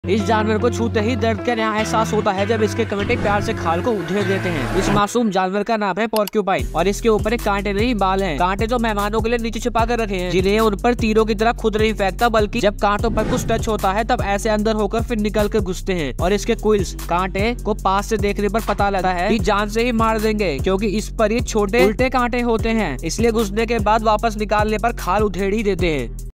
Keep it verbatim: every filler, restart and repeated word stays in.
इस जानवर को छूते ही दर्द का यहाँ एहसास होता है जब इसके कमेटी प्यार से खाल को उधेड़ देते हैं। इस मासूम जानवर का नाम है पोर्क्यूपाइन और इसके ऊपर एक कांटे नहीं बाल हैं। कांटे जो मेहमानों के लिए नीचे छिपा कर रखे हैं, जिन्हें उन पर तीरों की तरह खुद नहीं फेंकता, बल्कि जब कांटों पर कुछ टच होता है तब ऐसे अंदर होकर फिर निकल कर घुसते हैं। और इसके क्विल्स कांटे को पास से देखने पर पता लगता है कि जान से ही मार देंगे, क्योंकि इस पर ये छोटे उल्टे कांटे होते हैं, इसलिए घुसने के बाद वापस निकालने पर खाल उधेड़ ही देते हैं।